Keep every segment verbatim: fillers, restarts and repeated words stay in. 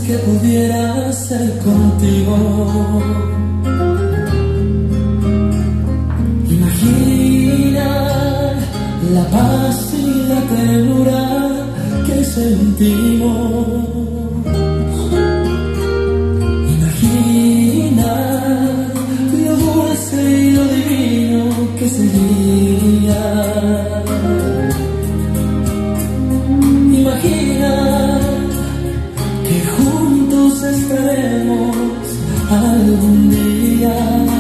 que pudiera ser contigo. Imagina la paz y la ternura que sentimos. Imagina lo dulce y lo divino que sería. Imagina que juntos estaremos algún día.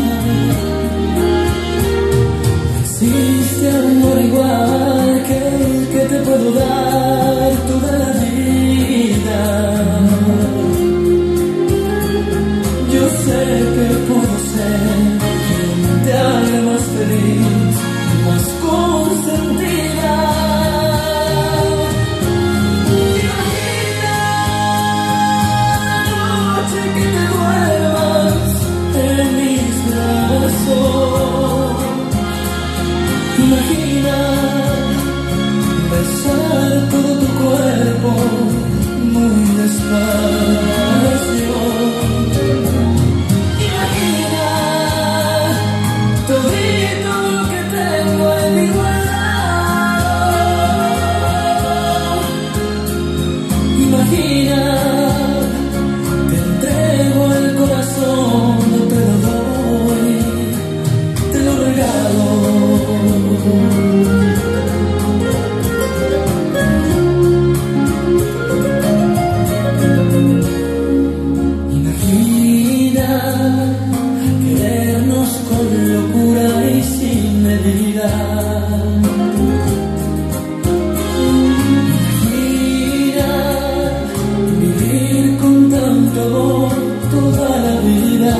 Existe amor igual que el que te puedo dar toda la vida. Yo sé que puedo ser quien te haga más feliz, más consentida. Imagina besar todo tu cuerpo muy despacio. Imagina todo lo que tengo en mi guardado. Imagina te entrego el corazón, no te lo doy, te lo regalo. Imagina querernos con locura y sin medida. Imagina vivir con tanto amor toda la vida.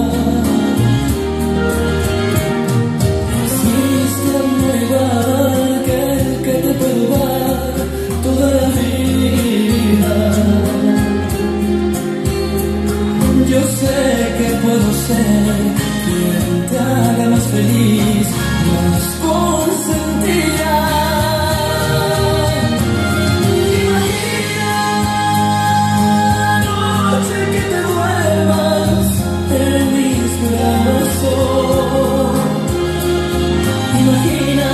Yo sé que puedo ser quien te haga más feliz, más consentida. Imagina la noche que te duermas en mis brazos. Imagina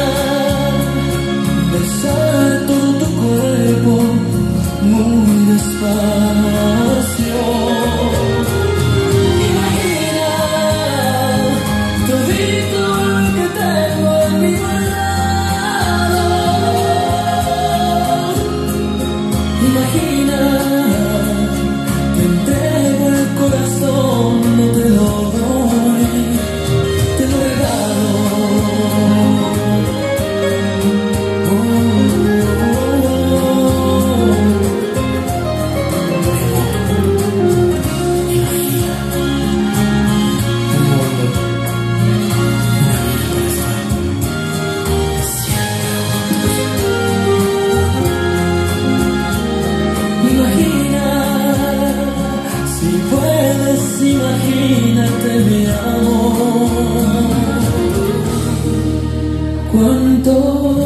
besar todo tu cuerpo muy despacio. Imagina, te entrego el corazón, no te lo doy, te lo regalo. Oh, oh, Imagina un mundo, una vida Imagina, si puedes, imagínate mi amor. Cuánto